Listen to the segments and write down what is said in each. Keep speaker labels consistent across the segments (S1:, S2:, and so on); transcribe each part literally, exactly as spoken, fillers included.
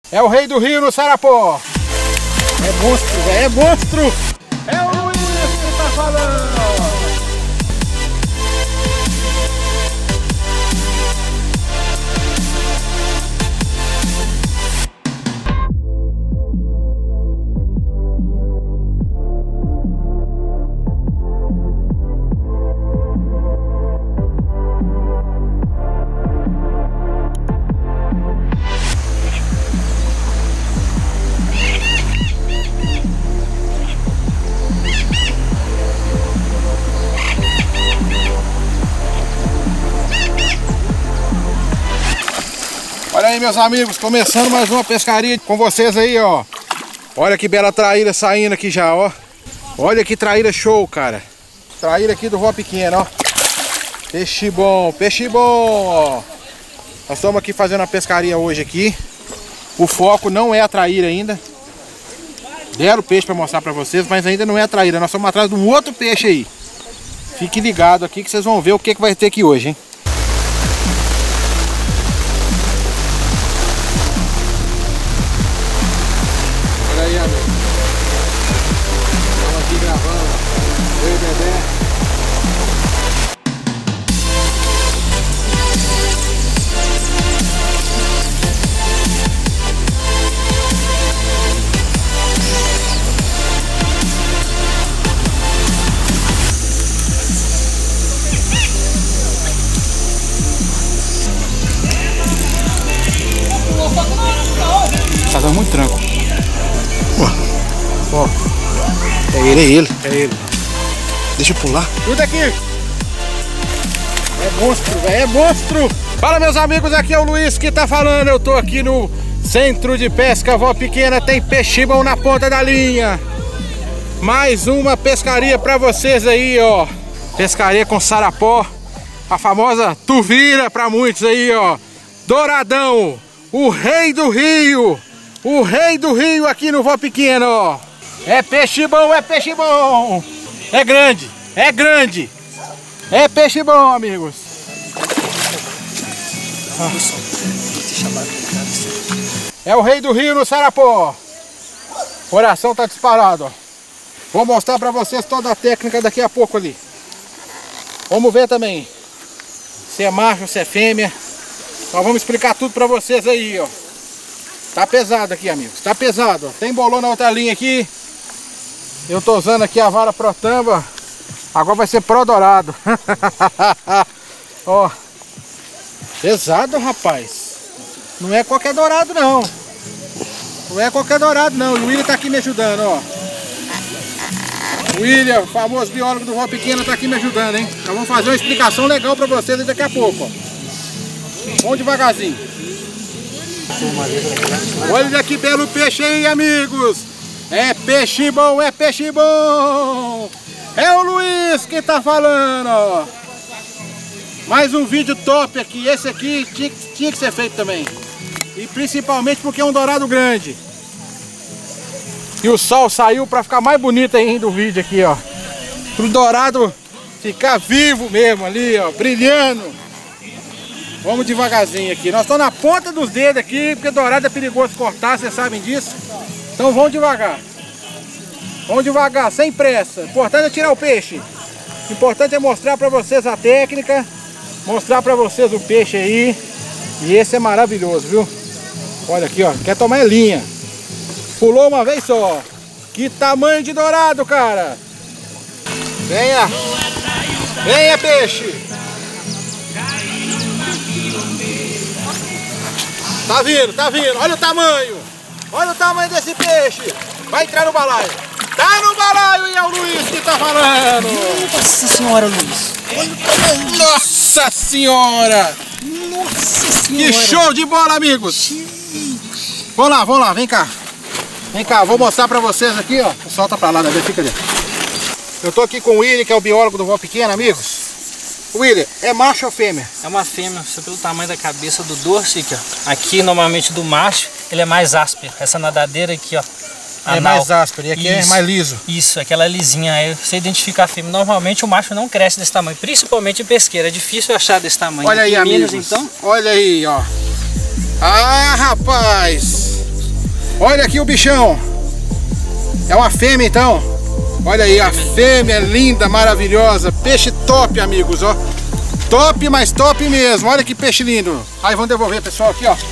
S1: É o rei do rio no Sarapó. É monstro, velho, é monstro. É o Luiz que tá falando. Olha aí, meus amigos, começando mais uma pescaria com vocês aí, ó. Olha que bela traíra saindo aqui já, ó. Olha que traíra show, cara. Traíra aqui do Vó Pequena, ó. Peixe bom, peixe bom, ó. Nós estamos aqui fazendo a pescaria hoje aqui. O foco não é a traíra ainda. Deram o peixe para mostrar para vocês, mas ainda não é a traíra. Nós estamos atrás de um outro peixe aí. Fique ligado aqui que vocês vão ver o que, que vai ter aqui hoje, hein. Tá dando muito tranco. Ó, ó. É ele, é ele, é ele. Deixa eu pular. Tudo aqui. É monstro, velho, é monstro. Fala, meus amigos, aqui é o Luiz que tá falando. Eu tô aqui no Centro de Pesca Vó Pequena. Tem peixe bom na ponta da linha. Mais uma pescaria pra vocês aí, ó. Pescaria com Sarapó. A famosa tuvira pra muitos aí, ó. Douradão, o rei do rio. O rei do rio aqui no Vó Pequena, ó. É peixe bom, é peixe bom. É grande, é grande. É peixe bom, amigos. Ah. É o rei do rio no Sarapó. O coração tá disparado, ó. Vou mostrar pra vocês toda a técnica daqui a pouco ali. Vamos ver também se é macho, se é fêmea. Nós vamos explicar tudo pra vocês aí, ó. Tá pesado aqui, amigos. Tá pesado, ó. Tem bolão na outra linha aqui. Eu tô usando aqui a vara Pro Tamba. Agora vai ser Pro Dourado. Ó. Pesado, rapaz. Não é qualquer dourado, não. Não é qualquer dourado, não. O William tá aqui me ajudando, ó. O William, o famoso biólogo do Vó Pequena, tá aqui me ajudando, hein. Nós vamos fazer uma explicação legal pra vocês daqui a pouco, ó. Vamos devagarzinho. Olha que belo peixe aí, amigos. É peixe bom, é peixe bom. É o Luiz que tá falando, ó. Mais um vídeo top aqui. Esse aqui tinha, tinha que ser feito também. E principalmente porque é um dourado grande. E o sol saiu pra ficar mais bonito ainda o vídeo aqui, ó. Pro dourado ficar vivo mesmo ali, ó, brilhando. Vamos devagarzinho aqui. Nós estamos na ponta dos dedos aqui, porque dourado é perigoso cortar, vocês sabem disso. Então vamos devagar. Vamos devagar, sem pressa. O importante é tirar o peixe. O importante é mostrar para vocês a técnica. Mostrar para vocês o peixe aí. E esse é maravilhoso, viu? Olha aqui, ó. Quer tomar linha. Pulou uma vez só. Que tamanho de dourado, cara. Venha. Venha, peixe. Tá vindo, tá vindo. Olha o tamanho. Olha o tamanho desse peixe. Vai entrar no balaio. Tá no balaio e é o Luiz que tá falando.
S2: Nossa senhora, Luiz. Olha o tamanho.
S1: Nossa senhora.
S2: Nossa senhora.
S1: Que show de bola, amigos. Vamos lá, vamos lá. Vem cá. Vem cá, vou mostrar pra vocês aqui, ó. Solta pra lá, né? Fica ali. Eu tô aqui com o William, que é o biólogo do Vó Pequena, amigos. William, é macho ou fêmea?
S2: É uma fêmea, só pelo tamanho da cabeça do dorso aqui, ó. Aqui, normalmente, do macho, ele é mais áspero. Essa nadadeira aqui, ó.
S1: É mais áspero, e aqui isso, é mais liso.
S2: Isso, aquela lisinha. Aí você identifica a fêmea. Normalmente o macho não cresce desse tamanho, principalmente em pesqueira. É difícil achar desse tamanho.
S1: Olha aí,
S2: amigos,
S1: amigos.
S2: Então.
S1: Olha aí, ó. Ah, rapaz. Olha aqui o bichão. É uma fêmea então. Olha aí, a fêmea linda, maravilhosa. Peixe top, amigos, ó. Top, mas top mesmo. Olha que peixe lindo. Aí, vamos devolver, pessoal, aqui, ó.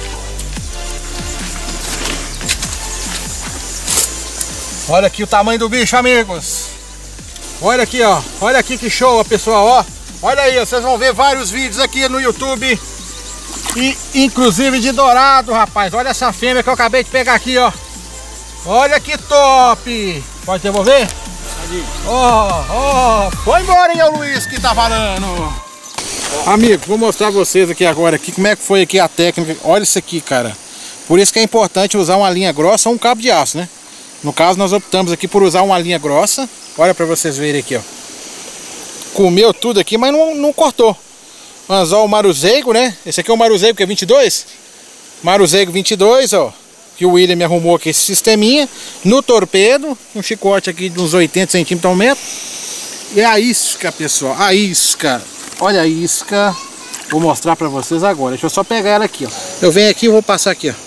S1: Olha aqui o tamanho do bicho, amigos. Olha aqui, ó. Olha aqui que show, pessoal, ó. Olha aí, vocês vão ver vários vídeos aqui no YouTube. E inclusive de dourado, rapaz. Olha essa fêmea que eu acabei de pegar aqui, ó. Olha que top. Pode devolver? Ó, ó. Foi embora, hein, o Luiz que tá falando. Amigo, vou mostrar pra vocês aqui agora aqui, como é que foi aqui a técnica. Olha isso aqui, cara. Por isso que é importante usar uma linha grossa ou um cabo de aço, né? No caso, nós optamos aqui por usar uma linha grossa. Olha pra vocês verem aqui, ó. Comeu tudo aqui, mas não, não cortou. Anzol maruzeigo, né? Esse aqui é o maruzeigo, que é vinte e dois. Maruzeigo vinte e dois, ó. Que o William me arrumou aqui esse sisteminha. No torpedo. Um chicote aqui de uns oitenta centímetros ao metro. E a isca, pessoal. A isca. Olha a isca. Vou mostrar pra vocês agora. Deixa eu só pegar ela aqui, ó. Eu venho aqui e vou passar aqui, ó.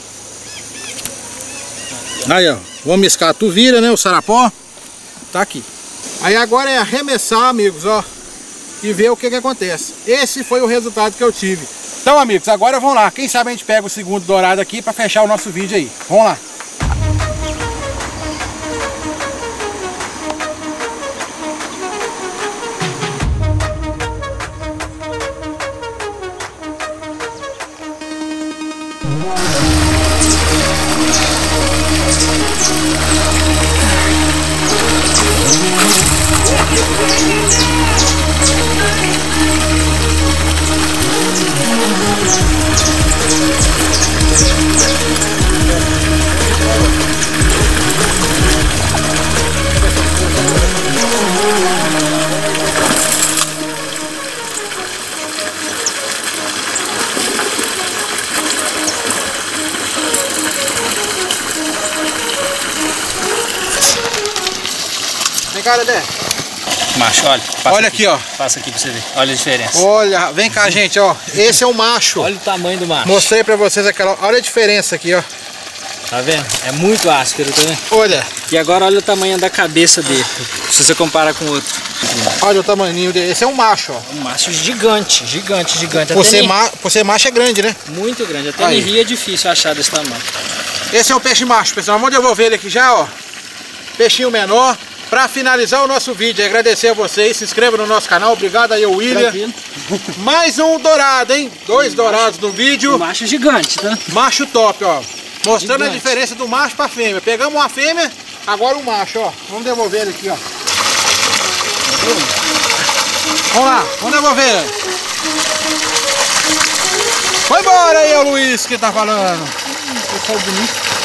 S1: Aí, ó. Vamos mescar a tuvira, né? O sarapó. Tá aqui. Aí agora é arremessar, amigos, ó. E ver o que que acontece. Esse foi o resultado que eu tive. Então, amigos, agora vamos lá. Quem sabe a gente pega o segundo dourado aqui pra fechar o nosso vídeo aí. Vamos lá. Vem cá, Dedé.
S2: Macho, olha.
S1: Olha aqui, ó.
S2: Passa aqui pra você ver. Olha a diferença.
S1: Olha, vem cá, gente, ó. Esse é o macho.
S2: Olha o tamanho do macho.
S1: Mostrei pra vocês aquela. Olha a diferença aqui, ó.
S2: Tá vendo? É muito áspero, tá vendo?
S1: Olha.
S2: E agora olha o tamanho da cabeça dele. Se você comparar com o outro.
S1: Olha o tamanho dele. Esse é um macho, ó.
S2: Um macho gigante, gigante, gigante.
S1: Por ser, ma... Por ser macho é grande, né?
S2: Muito grande. Até em rio é difícil achar desse tamanho.
S1: Esse é um peixe macho, pessoal. Vamos devolver ele aqui já, ó. Peixinho menor. Pra finalizar o nosso vídeo, agradecer a vocês, se inscreva no nosso canal, obrigado aí, William. Mais um dourado, hein? Dois dourados no vídeo.
S2: Um macho gigante, tá?
S1: Macho top, ó. Mostrando
S2: Gigante.
S1: a diferença do macho pra fêmea. Pegamos uma fêmea, agora o macho, ó. Vamos devolver ele aqui, ó. Vamos lá, vamos devolver. Foi embora aí, o Luiz que tá falando.
S2: Pessoal bonito.